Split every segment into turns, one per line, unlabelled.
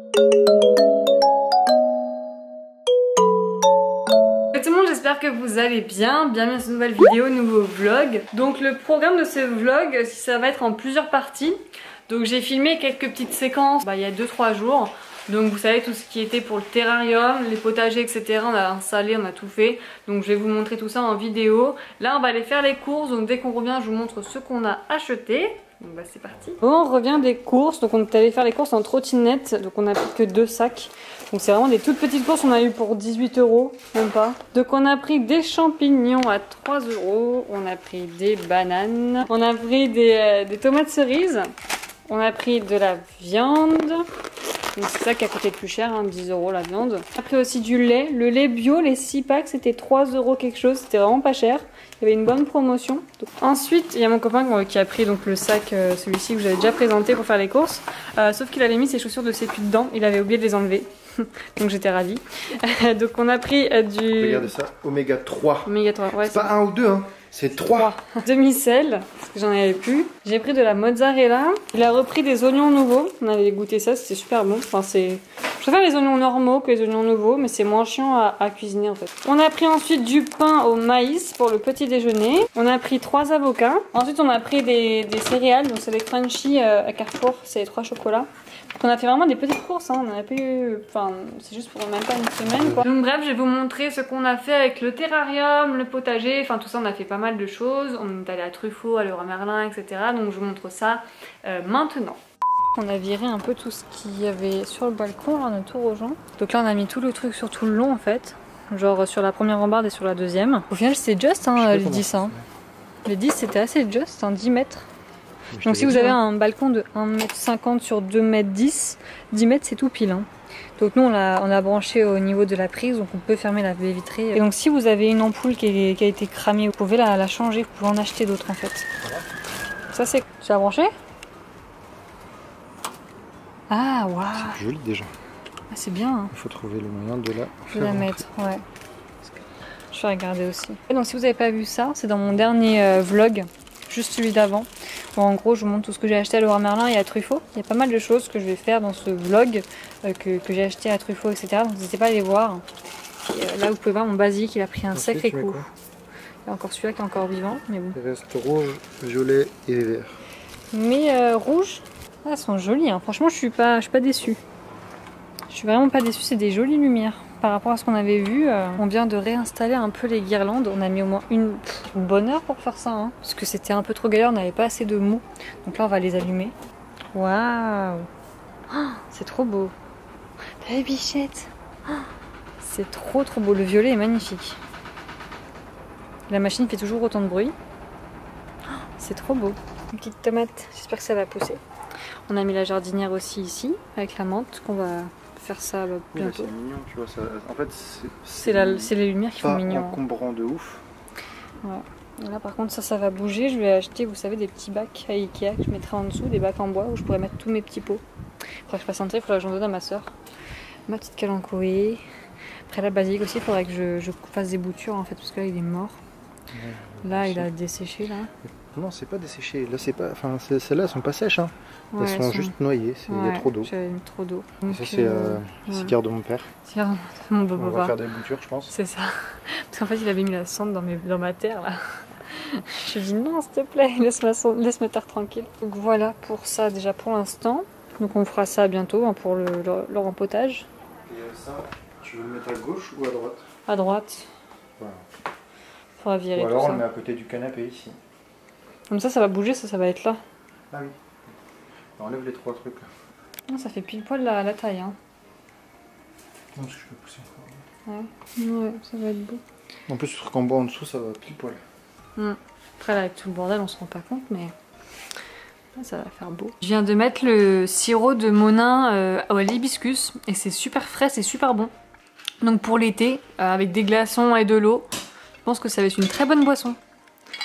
Tout le monde, j'espère que vous allez bien. Bienvenue dans cette nouvelle vidéo, nouveau vlog. Donc le programme de ce vlog, ça va être en plusieurs parties. Donc j'ai filmé quelques petites séquences il y a 2-3 jours. Donc vous savez tout ce qui était pour le terrarium, les potagers, etc. On a installé, on a tout fait. Donc je vais vous montrer tout ça en vidéo. Là on va aller faire les courses. Donc dès qu'on revient, je vous montre ce qu'on a acheté. Donc c'est parti. Bon, on revient des courses. Donc on est allé faire les courses en trottinette. Donc on a pris que 2 sacs. Donc c'est vraiment des toutes petites courses. On a eu pour 18 €, même pas. Donc on a pris des champignons à 3 €. On a pris des bananes. On a pris des tomates cerises. On a pris de la viande. C'est ça qui a coûté le plus cher, hein, 10 € la viande. On a pris aussi du lait. Le lait bio, les 6 packs, c'était 3 € quelque chose. C'était vraiment pas cher. Il y avait une bonne promotion. Donc, ensuite, il y a mon copain qui a pris donc, le sac, celui-ci que j'avais déjà présenté pour faire les courses. Sauf qu'il avait mis ses chaussures de sécu dedans. Il avait oublié de les enlever. Donc j'étais ravie. Donc on a pris du...
Regardez ça, oméga 3.
Oméga 3, ouais.
C'est pas 1 ou 2, hein. C'est 3.
Demi-sel, parce que j'en avais plus. J'ai pris de la mozzarella. Il a repris des oignons nouveaux. On avait goûté ça, c'était super bon. Enfin, je préfère les oignons normaux que les oignons nouveaux, mais c'est moins chiant à cuisiner en fait. On a pris ensuite du pain au maïs pour le petit déjeuner. On a pris 3 avocats. Ensuite, on a pris des céréales. Donc c'est des crunchy à Carrefour. C'est les 3 chocolats. Donc on a fait vraiment des petites courses, hein. On a pas eu... Enfin, c'est juste pour même pas une semaine, quoi. Donc bref, je vais vous montrer ce qu'on a fait avec le terrarium, le potager. Enfin, tout ça, on a fait pas mal de choses. On est allé à Truffaut, à Leroy Merlin, etc. Donc je vous montre ça maintenant. On a viré un peu tout ce qu'il y avait sur le balcon, là, on a tout rejoint. Donc là, on a mis tout le truc sur tout le long, en fait. Genre sur la première rambarde et sur la deuxième. Au final, c'est juste, hein, les 10. Hein. Les 10, c'était assez juste, hein, 10 mètres. Donc si vous avez un balcon de 1,50 m sur 2,10 m, 10 mètres c'est tout pile. Hein. Donc nous on a branché au niveau de la prise, donc on peut fermer la baie vitrée. Et donc si vous avez une ampoule qui a été cramée, vous pouvez la changer, vous pouvez en acheter d'autres en fait. Ça c'est... Tu l'as branché? Ah waouh.
C'est joli déjà.
Ah, c'est bien. Hein.
Il faut trouver le moyen de
la mettre, ouais. Je vais regarder aussi. Et donc si vous n'avez pas vu ça, c'est dans mon dernier vlog. Juste celui d'avant. Bon, en gros, je vous montre tout ce que j'ai acheté à Leroy Merlin et à Truffaut. Il y a pas mal de choses que je vais faire dans ce vlog que j'ai acheté à Truffaut, etc. Donc n'hésitez pas à les voir. Et, là, vous pouvez voir mon basique, il a pris un sacré coup. Il y a encore celui-là qui est encore vivant, mais bon.
Il reste rouge, violet et vert.
Mais rouge, elles sont jolies. Hein. Franchement, je suis pas déçue. Je suis vraiment pas déçue. C'est des jolies lumières. Par rapport à ce qu'on avait vu, on vient de réinstaller un peu les guirlandes. On a mis au moins une bonne heure pour faire ça, hein, parce que c'était un peu trop galère, on n'avait pas assez de mou. Donc là, on va les allumer. Waouh, oh, c'est trop beau. T'as vu, bichette? Oh, c'est trop beau. Le violet est magnifique. La machine fait toujours autant de bruit. Oh, c'est trop beau. Une petite tomate, j'espère que ça va pousser. On a mis la jardinière aussi ici, avec la menthe qu'on va... faire ça bientôt.
C'est mignon, tu vois, ça, en fait
c'est les lumières qui font mignon.
Encombrant de ouf.
Ouais. Là par contre ça va bouger. Je vais acheter, vous savez, des petits bacs à Ikea que je mettrai en dessous, des bacs en bois où je pourrais mettre tous mes petits pots. Faudrait que je fasse un tri, il faudrait que j'en donne à ma soeur. Ma petite calanchoé. Après la basique aussi, il faudrait que je fasse des boutures en fait parce que là il est mort. Ouais, là il a desséché là.
Non, c'est pas desséché. Là c'est pas, enfin celles-là elles sont pas sèches, hein.
Ouais,
elles sont juste noyées. Il y a trop d'eau.
J'avais mis trop d'eau.
Ça c'est cigare de mon père.
Cigare de mon papa.
On va faire des boutures, je pense.
C'est ça. Parce qu'en fait il avait mis la cendre dans ma terre là. Je lui ai dit non s'il te plaît, laisse ma terre tranquille. Donc voilà pour ça déjà pour l'instant. Donc on fera ça bientôt hein, pour le rempotage.
Et ça, tu veux le mettre à gauche ou à droite?
À droite.
Voilà.
Faudra virer
ou alors
tout ça.
on le met à côté du canapé ici.
Comme ça va bouger, ça va être là.
Ah oui. On enlève les 3 trucs là.
Non, ça fait pile poil la taille. Hein.
Non, parce que je peux pousser encore.
Ouais, ça va être beau.
En plus, le truc en bas en dessous, ça va pile poil.
Après, là, avec tout le bordel, on se rend pas compte, mais là, ça va faire beau. Je viens de mettre le sirop de Monin à l'hibiscus et c'est super frais, c'est super bon. Donc pour l'été, avec des glaçons et de l'eau, je pense que ça va être une très bonne boisson.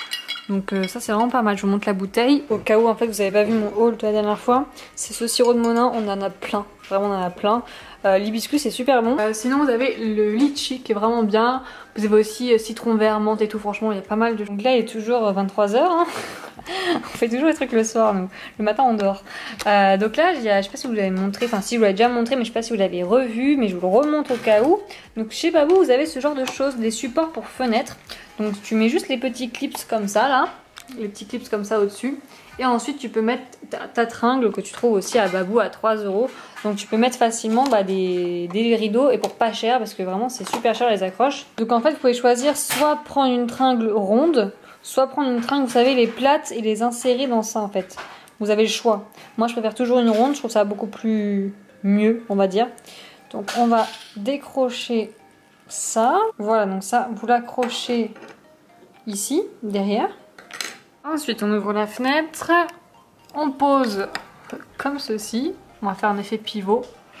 Donc ça c'est vraiment pas mal. Je vous montre la bouteille. Au cas où en fait vous avez pas vu mon haul de la dernière fois. C'est ce sirop de Monin, on en a plein. Vraiment on en a plein. L'hibiscus c'est super bon. Sinon vous avez le litchi qui est vraiment bien. Vous avez aussi citron vert, menthe et tout. Franchement il y a pas mal de... Donc là il est toujours 23 h hein. On fait toujours les trucs le soir, nous. Le matin on dort. Donc là, je sais pas si vous l'avez montré, enfin si je vous l'avez déjà montré, mais je sais pas si vous l'avez revu, mais je vous le remontre au cas où. Donc chez Babou, vous avez ce genre de choses, des supports pour fenêtres. Donc tu mets juste les petits clips comme ça là, les petits clips comme ça au-dessus. Et ensuite tu peux mettre ta tringle que tu trouves aussi à Babou à 3 €. Donc tu peux mettre facilement des rideaux et pour pas cher parce que vraiment c'est super cher les accroches. Donc en fait vous pouvez choisir soit prendre une tringle ronde, soit prendre une tringle, vous savez, les plates et les insérer dans ça en fait. Vous avez le choix. Moi je préfère toujours une ronde, je trouve ça beaucoup plus mieux on va dire. Donc on va décrocher ça. Voilà, donc ça vous l'accrochez ici, derrière. Ensuite on ouvre la fenêtre, on pose comme ceci. On va faire un effet pivot.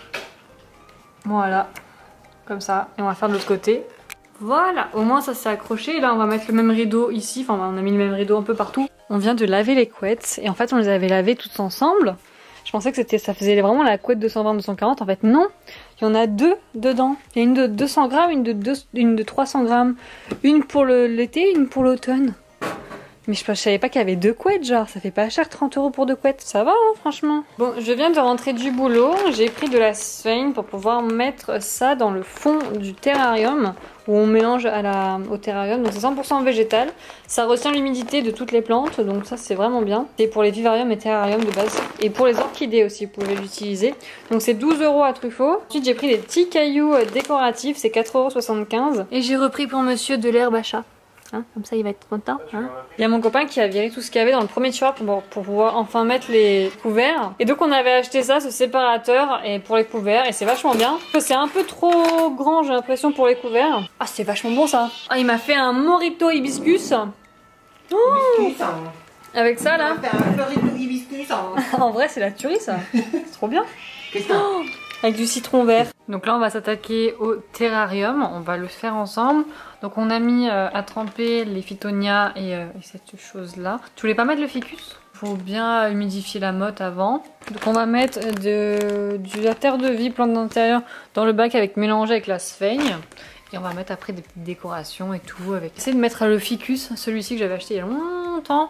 Voilà, comme ça. Et on va faire de l'autre côté. Voilà, au moins ça s'est accroché. Là on va mettre le même rideau ici, enfin on a mis le même rideau un peu partout. On vient de laver les couettes et en fait on les avait lavées toutes ensemble. Je pensais que ça faisait vraiment la couette 220-240, en fait non. Il y en a deux dedans. Il y a une de 200 grammes, une de 300 grammes. Une pour l'été, une pour l'automne. Mais je savais pas qu'il y avait deux couettes, genre, ça fait pas cher 30 € pour deux couettes. Ça va, hein, franchement. Bon, je viens de rentrer du boulot, j'ai pris de la sphène pour pouvoir mettre ça dans le fond du terrarium, où on mélange au terrarium. Donc c'est 100% végétal, ça retient l'humidité de toutes les plantes, donc ça c'est vraiment bien. C'est pour les vivariums et terrariums de base. Et pour les orchidées aussi, vous pouvez l'utiliser. Donc c'est 12 € à Truffaut. Ensuite j'ai pris des petits cailloux décoratifs, c'est 4,75 €. Et j'ai repris pour monsieur de l'herbe à chat. Hein, comme ça il va être content. Hein. Il y a mon copain qui a viré tout ce qu'il y avait dans le premier tiroir pour pouvoir enfin mettre les couverts. Et donc on avait acheté ça, ce séparateur et pour les couverts, et c'est vachement bien. C'est un peu trop grand j'ai l'impression pour les couverts. Ah c'est vachement bon ça. Ah il m'a fait un mojito hibiscus. Oh hibiscus hein. Avec ça là. Un mojito hibiscus hein. En vrai c'est la tuerie ça. C'est trop bien. Qu'est-ce que avec du citron vert. Donc là on va s'attaquer au terrarium, on va le faire ensemble. Donc on a mis à tremper les phytonias et cette chose là. Tu voulais pas mettre le ficus? Faut bien humidifier la motte avant. Donc on va mettre de la terre de vie, plante d'intérieur dans le bac avec mélangé avec la sphaigne. Et on va mettre après des petites décorations et tout. Essayer de mettre le ficus, celui-ci que j'avais acheté il y a longtemps,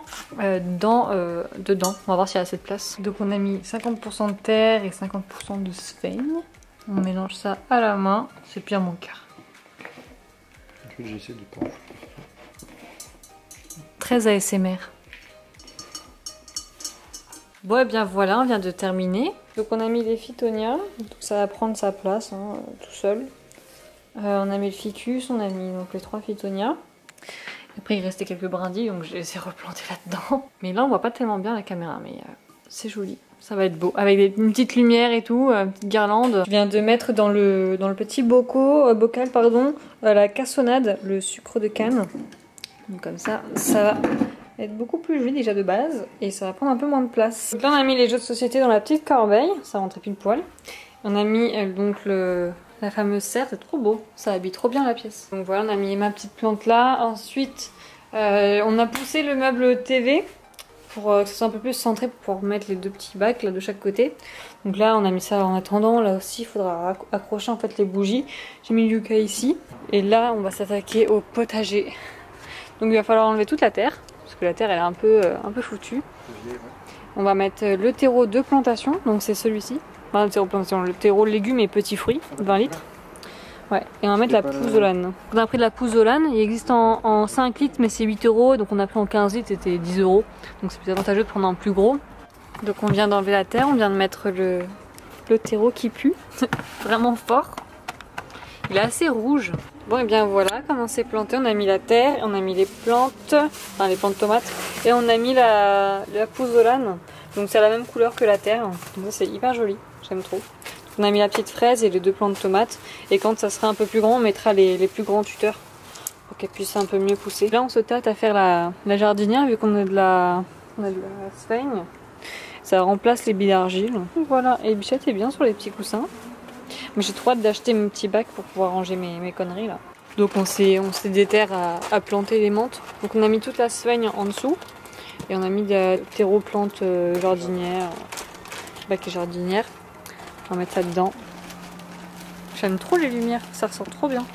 dedans. On va voir s'il y a assez de place. Donc on a mis 50% de terre et 50% de sphaigne. On mélange ça à la main. C'est bien mon cas.
J'essaie de pas.
Très ASMR. Bon et bien voilà, on vient de terminer. Donc on a mis les phytonias. Donc ça va prendre sa place hein, tout seul. On a mis le ficus, on a mis donc les 3 phytonias. Après il restait quelques brindilles donc je les ai replantés là-dedans. Mais là on voit pas tellement bien la caméra mais c'est joli. Ça va être beau. Avec une petite lumière et tout, une petite guirlande. Je viens de mettre dans le petit bocal la cassonade, le sucre de canne. Donc comme ça va être beaucoup plus joli déjà de base et ça va prendre un peu moins de place. Donc là on a mis les jeux de société dans la petite corbeille, ça rentrait pile poil. On a mis donc la fameuse serre, c'est trop beau, ça habille trop bien la pièce. Donc voilà, on a mis ma petite plante là. Ensuite, on a poussé le meuble TV pour que ce soit un peu plus centré pour pouvoir mettre les 2 petits bacs là de chaque côté. Donc là, on a mis ça en attendant. Là aussi, il faudra accrocher en fait les bougies. J'ai mis le yucca ici. Et là, on va s'attaquer au potager. Donc il va falloir enlever toute la terre parce que la terre elle est un peu foutue. On va mettre le terreau de plantation, donc c'est celui-ci. Enfin, le terreau plantation, le terreau légumes et petits fruits, 20 litres. Ouais, et on va mettre la pouzzolane. On a pris de la pouzzolane, il existe en 5 litres mais c'est 8 €, donc on a pris en 15 litres, c'était 10 €. Donc c'est plus avantageux de prendre un plus gros. Donc on vient d'enlever la terre, on vient de mettre le terreau qui pue, vraiment fort. Il est assez rouge. Bon et bien voilà comment c'est planté, on a mis la terre, on a mis les plantes, enfin les plantes de tomates, et on a mis la pouzzolane. Donc c'est la même couleur que la terre, donc c'est hyper joli, j'aime trop. On a mis la petite fraise et les 2 plants de tomates. Et quand ça sera un peu plus grand, on mettra les plus grands tuteurs pour qu'elles puissent un peu mieux pousser. Là, on se tâte à faire la jardinière vu qu'on a de la sphaigne. Ça remplace les billes d'argile. Voilà, et Bichette est bien sur les petits coussins. Mais j'ai trop hâte d'acheter mes petits bacs pour pouvoir ranger mes conneries là. Donc on s'est déterre à planter les menthes. Donc on a mis toute la seigne en dessous. Et on a mis des terreau-plantes jardinières, bac et jardinière. On va mettre ça dedans. J'aime trop les lumières, ça ressort trop bien.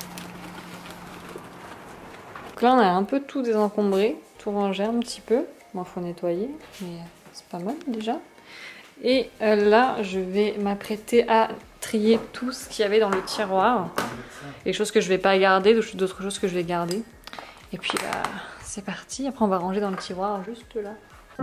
Donc là on a un peu tout désencombré, tout rangé un petit peu. Bon, faut nettoyer, mais c'est pas mal déjà. Et là je vais m'apprêter à trier tout ce qu'il y avait dans le tiroir. Les choses que je vais pas garder, d'autres choses que je vais garder. Et puis c'est parti, après on va ranger dans le tiroir juste là.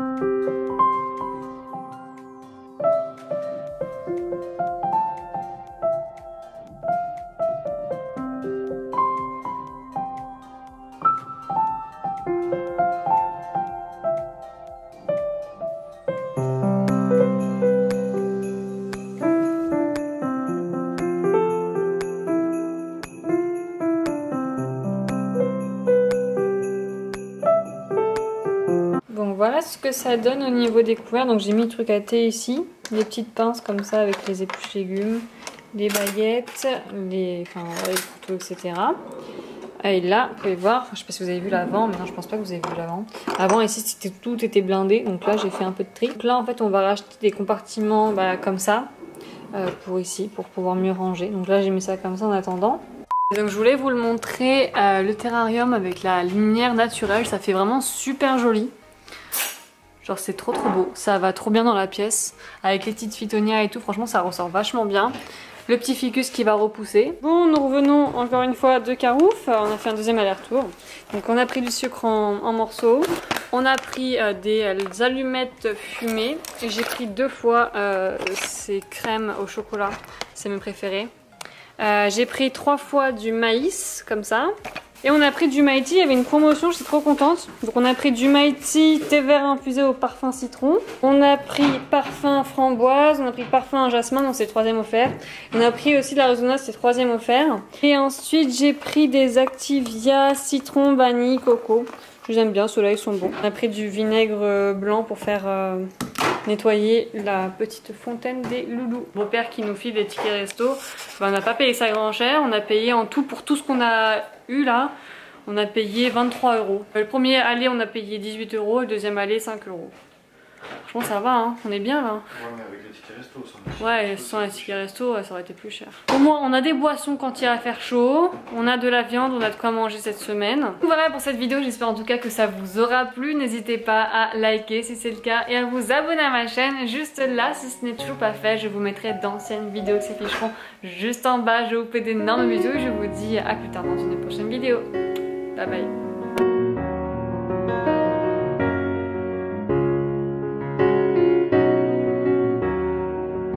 Voilà ce que ça donne au niveau des couverts. Donc j'ai mis le truc à thé ici, des petites pinces comme ça avec les épluches légumes, les baguettes, les couteaux, etc. Et là, vous pouvez voir, je sais pas si vous avez vu l'avant, mais non, je pense pas que vous avez vu l'avant. Avant ici, tout était blindé, donc là j'ai fait un peu de tri. Donc là en fait on va racheter des compartiments comme ça, pour ici, pour pouvoir mieux ranger. Donc là j'ai mis ça comme ça en attendant. Donc je voulais vous le montrer, le terrarium avec la lumière naturelle, ça fait vraiment super joli. Genre c'est trop beau, ça va trop bien dans la pièce. Avec les petites phytonias et tout, franchement ça ressort vachement bien. Le petit ficus qui va repousser. Bon, nous revenons encore une fois de Carouf. On a fait un deuxième aller-retour. Donc on a pris du sucre en morceaux. On a pris des allumettes fumées. Et j'ai pris 2 fois ces crèmes au chocolat. C'est mes préférés. J'ai pris 3 fois du maïs, comme ça. Et on a pris du Mighty, il y avait une promotion, je suis trop contente. Donc on a pris du Mighty thé vert infusé au parfum citron. On a pris parfum framboise, on a pris parfum jasmin, donc c'est le 3e offert. On a pris aussi de la résonance, c'est le 3e offert. Et ensuite j'ai pris des Activia citron, vanille, coco. J'aime bien, ceux-là ils sont bons. On a pris du vinaigre blanc pour faire nettoyer la petite fontaine des loulous. Mon père qui nous file des tickets resto, on n'a pas payé ça grand cher, on a payé en tout pour tout ce qu'on a eu là, on a payé 23 €. Le premier aller on a payé 18 €, le deuxième aller 5 €. Franchement ça va, hein, on est bien là.
Ouais, mais avec les tickets resto, ça.
Ouais, sans les tickets resto, ça aurait été plus cher. Au moins, on a des boissons quand il va faire chaud, on a de la viande, on a de quoi manger cette semaine. Donc voilà pour cette vidéo, j'espère en tout cas que ça vous aura plu. N'hésitez pas à liker si c'est le cas et à vous abonner à ma chaîne juste là si ce n'est toujours pas fait. Je vous mettrai d'anciennes vidéos qui s'afficheront juste en bas. Je vous fais d'énormes bisous et je vous dis à plus tard dans une prochaine vidéo. Bye bye.